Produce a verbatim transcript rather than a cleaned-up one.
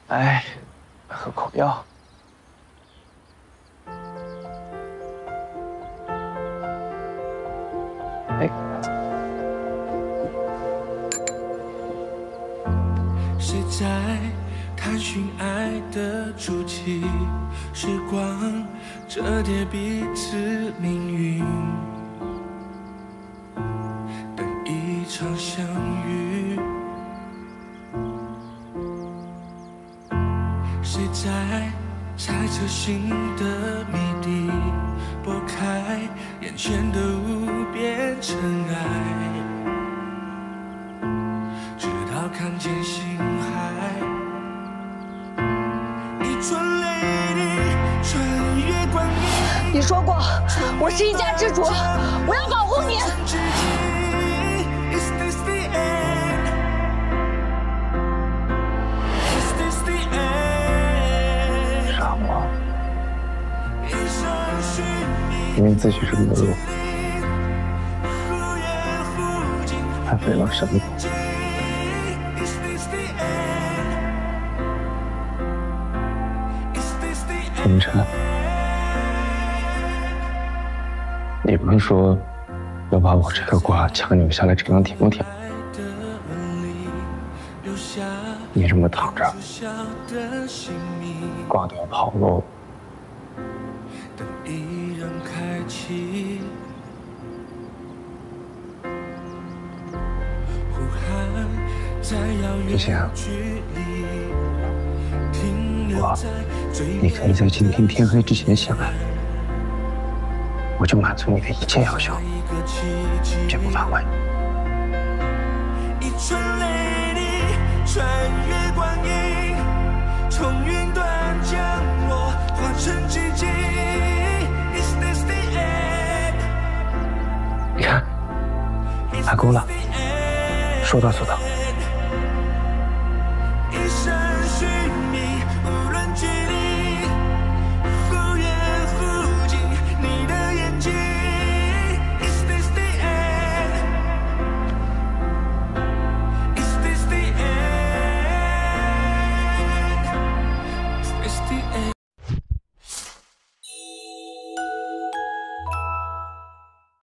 哎，喝口药。哎。 谁在探寻爱的足迹？时光折叠彼此命运，等一场相遇。谁在猜测心的谜底？拨开眼前的雾，变尘埃。 看见星海，一串泪滴穿越光阴。 你说过，我是一家之主，我要保护你。 傻瓜，明明自己是母乳，还费了什么苦？ 凌晨，你不是说要把我这个瓜强扭下来，这样舔不舔？你这么躺着，瓜都要跑喽。之前。 我，你可以在今天天黑之前醒来，我就满足你的一切要求，绝不反悔。一串泪滴穿越光阴，从云端降落，化成寂静。你看，打勾了，说到做到。